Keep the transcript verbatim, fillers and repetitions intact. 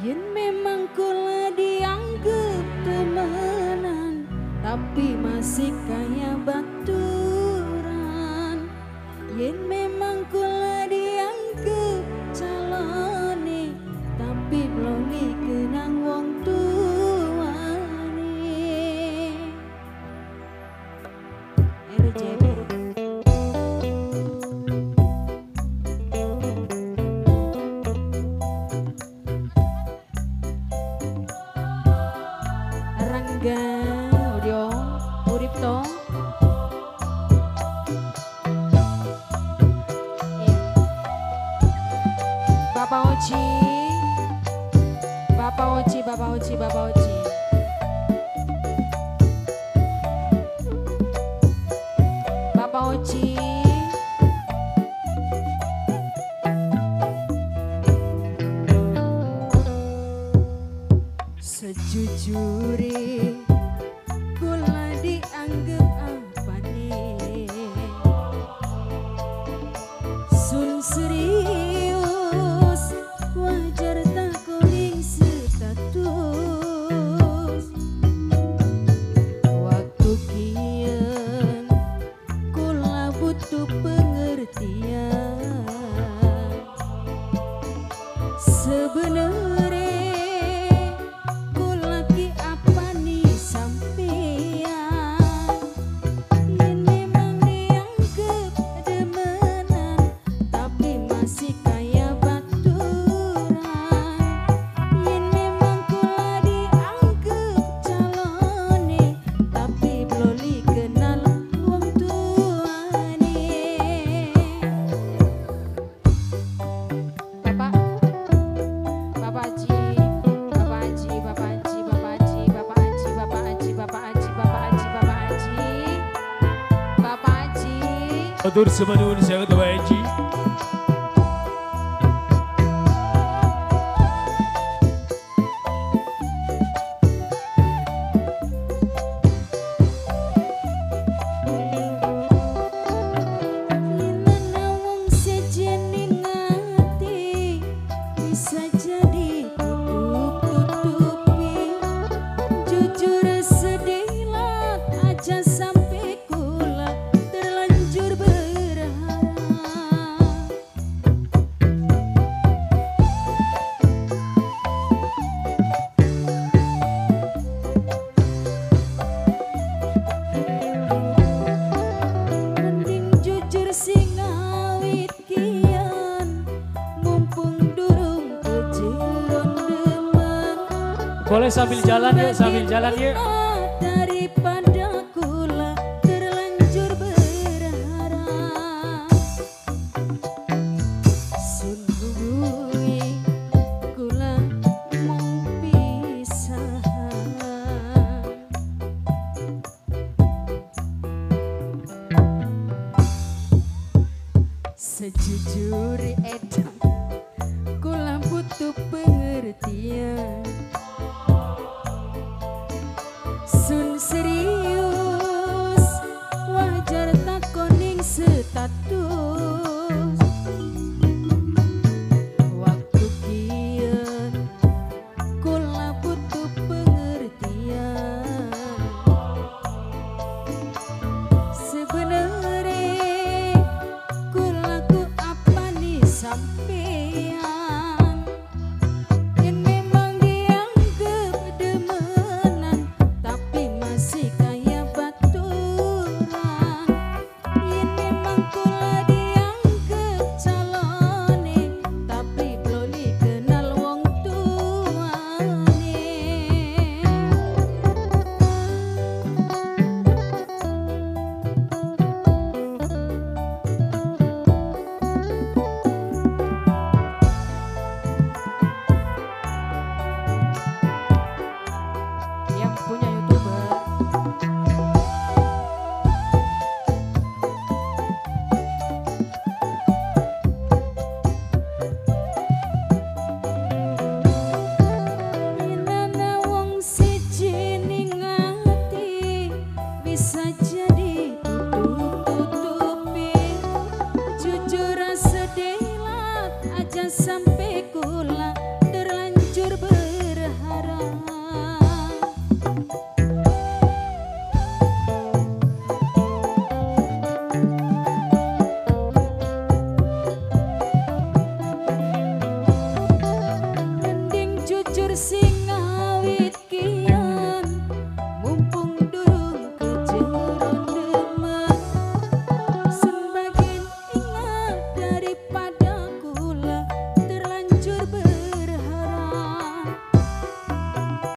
Yen memang kula dianggap temenan, tapi masih kaya baturan. Yen memang kula dianggap calone, tapi belum dikenang wong tuane. R J B Rangga Audio urip to. Bapak Oci, Bapak Oci, Bapak Oci, Bapak Oci. Bapak Oci. Sejujure kula dianggap apa nih? Sun serius wajar tak kuning status. Waktu kian kula butuh pengertian. Sebenarnya Atur semanun saya Tua Haji. bisa jadi tutup-tutupi, jujur sedih lah aja sampai kula terlanjur berharap. Mending jujur sing awit kian, mumpung durung kejeron demen. Boleh sambil jalan yuk, sambil jalan yuk. Daripada kula terlanjur berharap, sun hubungi kula mung pisahan. Sejujure edan kula butuh pengertian. Sun serius wajar tak koning status. Waktu kian kula butuh pengertian. Sebenarnya kula ku apa nih sampean, yang memang dia sing